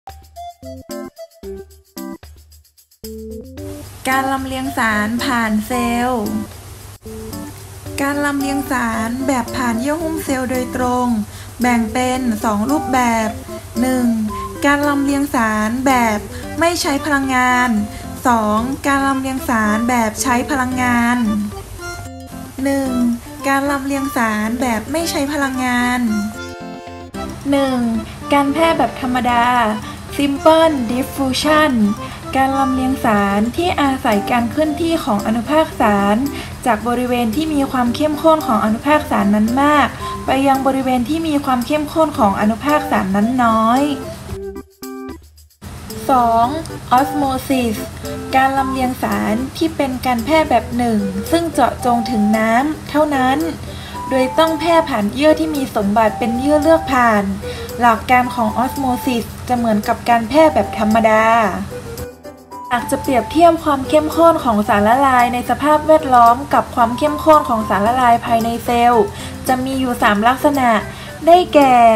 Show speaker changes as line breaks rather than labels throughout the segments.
การลำเลียงสารผ่านเซลล์การลำเลียงสารแบบผ่านเยื่อหุ้มเซลล์โดยตรงแบ่งเป็น2รูปแบบ 1. การลำเลียงสารแบบไม่ใช้พลังงาน 2. การลำเลียงสารแบบใช้พลังงาน 1. การลำเลียงสารแบบไม่ใช้พลังงาน 1. การแพร่แบบธรรมดา Simple Diffusion การลำเลียงสารที่อาศัยการเคลื่อนที่ของอนุภาคสารจากบริเวณที่มีความเข้มข้นของอนุภาคสารนั้นมากไปยังบริเวณที่มีความเข้มข้นของอนุภาคสารนั้นน้อย 2. Osmosis การลำเลียงสารที่เป็นการแพร่แบบหนึ่งซึ่งเจาะจงถึงน้ำเท่านั้นโดยต้องแพร่ผ่านเยื่อที่มีสมบัติเป็นเยื่อเลือกผ่านหลักการของออสโมซิสจะเหมือนกับการแพร่แบบธรรมดาหากจะเปรียบเทียบความเข้มข้นของสารละลายในสภาพแวดล้อมกับความเข้มข้นของสารละลายภายในเซลล์จะมีอยู่3ลักษณะได้แก่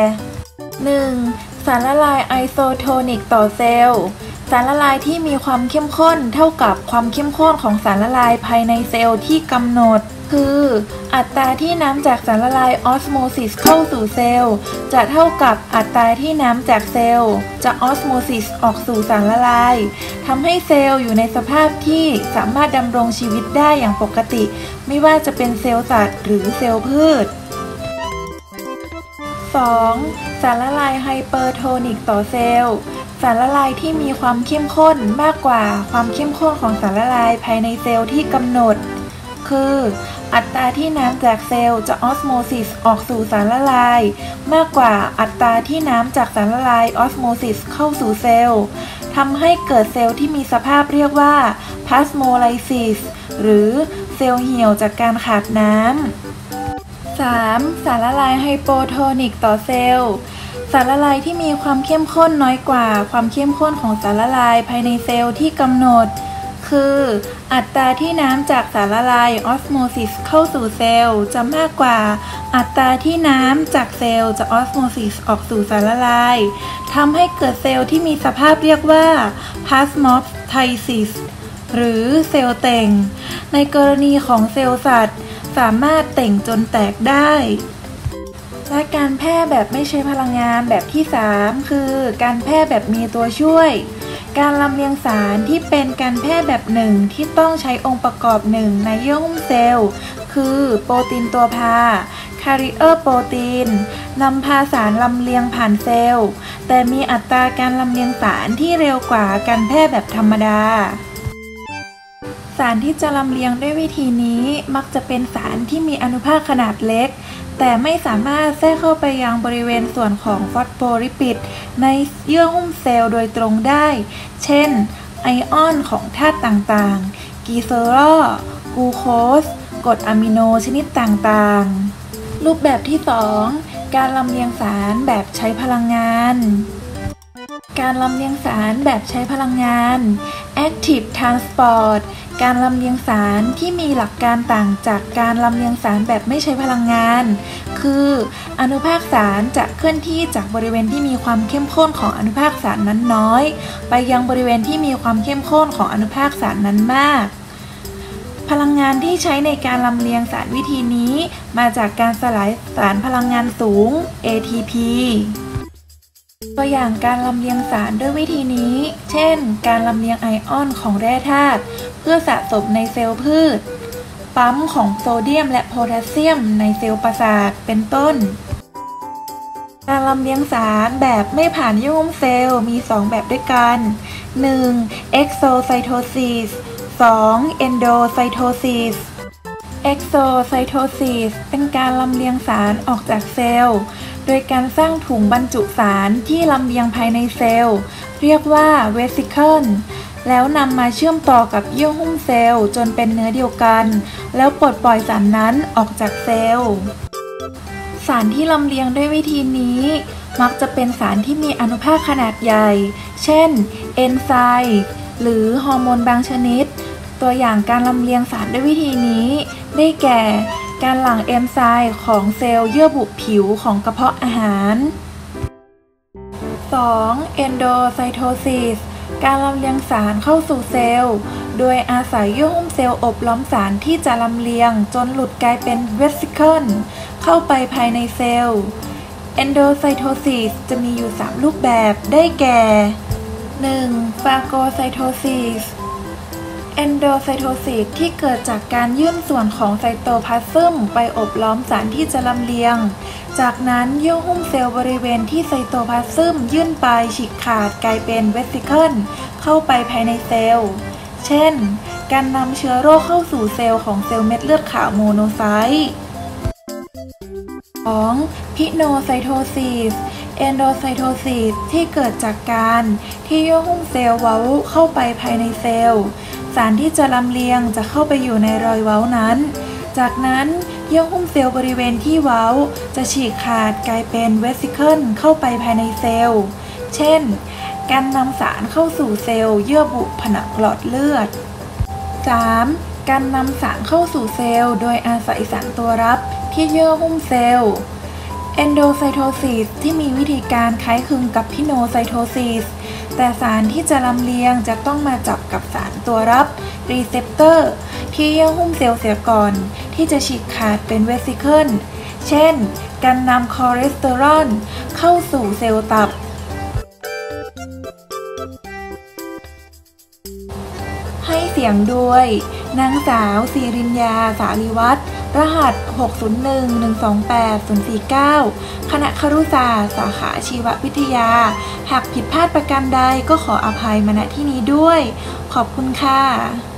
1. สารละลายไอโซโทนิกต่อเซลล์สารละลายที่มีความเข้มข้นเท่ากับความเข้มข้นของสารละลายภายในเซลล์ที่กำหนดคืออัตราที่น้ำจากสารละลายออสโมซิสเข้าสู่เซลล์จะเท่ากับอัตราที่น้ำจากเซลล์จะออสโมซิสออกสู่สารละลายทำให้เซลล์อยู่ในสภาพที่สามารถดำรงชีวิตได้อย่างปกติไม่ว่าจะเป็นเซลล์สัตว์หรือเซลล์พืช 2. สารละลายไฮเปอร์โทนิกต่อเซลล์สารละลายที่มีความเข้มข้นมากกว่าความเข้มข้นของสารละลายภายในเซลล์ที่กำหนดคืออัตราที่น้ำจากเซลล์จะออสโมซิสออกสู่สารละลายมากกว่าอัตราที่น้ำจากสารละลายออสโมซิสเข้าสู่เซลล์ทำให้เกิดเซลล์ที่มีสภาพเรียกว่าพลาสโมไลซิสหรือเซลล์เหี่ยวจากการขาดน้ำ 3. สารละลายไฮโปโทนิกต่อเซลล์สารละลายที่มีความเข้มข้นน้อยกว่าความเข้มข้นของสารละลายภายในเซลล์ที่กำหนดคืออัตราที่น้ำจากสารละลายออสโมซิสเข้าสู่เซลล์จะมากกว่าอัตราที่น้ำจากเซลล์จะออสโมซิสออกสู่สารละลายทำให้เกิดเซลล์ที่มีสภาพเรียกว่าพลาสมอฟไทซิสหรือเซลล์เต่งในกรณีของเซลล์สัตว์สามารถเต่งจนแตกได้และการแพร่แบบไม่ใช้พลังงานแบบที่ 3 คือการแพร่แบบมีตัวช่วยการลำเลียงสารที่เป็นการแพร่แบบหนึ่งที่ต้องใช้องค์ประกอบหนึ่งในเยื่อหุ้มเซลล์คือโปรตีนตัวพา Carrier โปรตีนนำพาสารลำเลียงผ่านเซลล์แต่มีอัตราการลำเลียงสารที่เร็วกว่าการแพร่แบบธรรมดาสารที่จะลำเลียงด้วยวิธีนี้มักจะเป็นสารที่มีอนุภาคขนาดเล็กแต่ไม่สามารถแทรกเข้าไปยังบริเวณส่วนของฟอสโฟลิปิดในเยื่อหุ้มเซลล์โดยตรงได้เช่นไอออนของธาตุต่างๆกีเซอรอลกลูโคสกรดอะมิโนชนิดต่างๆรูปแบบที่ 2 การลำเลียงสารแบบใช้พลังงานการลำเลียงสารแบบใช้พลังงาน Active Transport การลำเลียงสารที่มีหลักการต่างจากการลำเลียงสารแบบไม่ใช้พลังงานคืออนุภาคสารจะเคลื่อนที่จากบริเวณที่มีความเข้มข้นของอนุภาคสารนั้นน้อยไปยังบริเวณที่มีความเข้มข้นของอนุภาคสารนั้นมากพลังงานที่ใช้ในการลำเลียงสารวิธีนี้มาจากการสลายสารพลังงานสูง ATPตัวอย่างการลำเลียงสารด้วยวิธีนี้เช่นการลำเลียงไอออนของแร่ธาตุเพื่อสะสมในเซลล์พืชปั๊มของโซเดียมและโพแทสเซียมในเซลล์ประสาทเป็นต้นการลำเลียงสารแบบไม่ผ่านเยื่อหุ้มเซลล์มี 2 แบบด้วยกัน 1. Exocytosis 2. Endocytosis Exocytosis เป็นการลำเลียงสารออกจากเซลล์โดยการสร้างถุงบรรจุสารที่ลำเลียงภายในเซลล์เรียกว่า Vesicle แล้วนำมาเชื่อมต่อกับเยื่อหุ้มเซลล์จนเป็นเนื้อเดียวกันแล้วปลดปล่อยสารนั้นออกจากเซลล์สารที่ลำเลียงด้วยวิธีนี้มักจะเป็นสารที่มีอนุภาคขนาดใหญ่เช่นเอนไซม์หรือฮอร์โมนบางชนิดตัวอย่างการลำเลียงสารด้วยวิธีนี้ได้แก่การหลั่งเอนไซม์ของเซลล์เยื่อบุผิวของกระเพาะอาหาร 2. เอนโดไซโทซิสการลำเลียงสารเข้าสู่เซลล์โดยอาศัยเยื่อหุ้มเซลล์อบล้อมสารที่จะลำเลียงจนหลุดกลายเป็นเวสซิเคิลเข้าไปภายในเซลล์ เอนโดไซโทซิสจะมีอยู่ 3 รูปแบบได้แก่ 1. ฟาโกไซโทซิสเอนโดไซโทซิสที่เกิดจากการยื่นส่วนของไซโตพลาซึมไปอบล้อมสารที่จะลำเลียงจากนั้นเยื่อหุ้มเซลล์บริเวณที่ไซโตพลาซึมยื่นไปฉีกขาดกลายเป็นเวสซิเคิลเข้าไปภายในเซลล์เช่นการนำเชื้อโรคเข้าสู่เซลล์ของเซลล์เม็ดเลือดขาวโมโนไซต์ 2. พิโนไซโทซิสเอนโดไซโทซิสที่เกิดจากการที่เยื่อหุ้มเซลล์เว้าเข้าไปภายในเซลล์สารที่จะลำเลียงจะเข้าไปอยู่ในรอยเว้านั้นจากนั้นเยื่อหุ้มเซลล์บริเวณที่เว้าจะฉีกขาดกลายเป็นเวสซิเคิลเข้าไปภายในเซลล์เช่นการนำสารเข้าสู่เซลล์เยื่อบุผนังหลอดเลือด 3. การนำสารเข้าสู่เซลล์โดยอาศัยสารตัวรับที่เยื่อหุ้มเซลล์เอนโดไซโทซิสที่มีวิธีการคล้ายคลึงกับพิโนไซโทซิสแต่สารที่จะลำเลียงจะต้องมาจับกับสารตัวรับรีเซปเตอร์ที่เยื่อหุ้มเซลล์เสียก่อนที่จะฉีกขาดเป็นเวสซิเคิลเช่นการนำคอเลสเตอรอลเข้าสู่เซลล์ตับให้เสียงด้วยนางสาวศิริญญาสาลีวัฒน์รหัส 601128049 คณะครุศาสตร์สาขาชีววิทยาหากผิดพลาดประการใดก็ขออภัยมาณที่นี้ด้วยขอบคุณค่ะ